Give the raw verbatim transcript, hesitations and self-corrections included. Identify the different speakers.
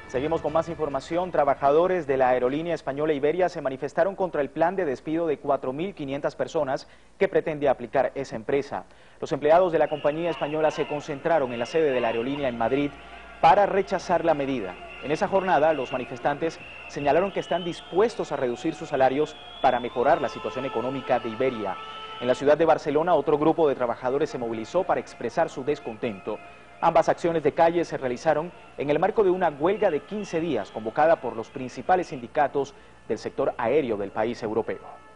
Speaker 1: Seguimos con más información. Trabajadores de la aerolínea española Iberia se manifestaron contra el plan de despido de cuatro mil quinientas personas que pretende aplicar esa empresa. Los empleados de la compañía española se concentraron en la sede de la aerolínea en Madrid para rechazar la medida. En esa jornada, los manifestantes señalaron que están dispuestos a reducir sus salarios para mejorar la situación económica de Iberia. En la ciudad de Barcelona, otro grupo de trabajadores se movilizó para expresar su descontento. Ambas acciones de calle se realizaron en el marco de una huelga de quince días convocada por los principales sindicatos del sector aéreo del país europeo.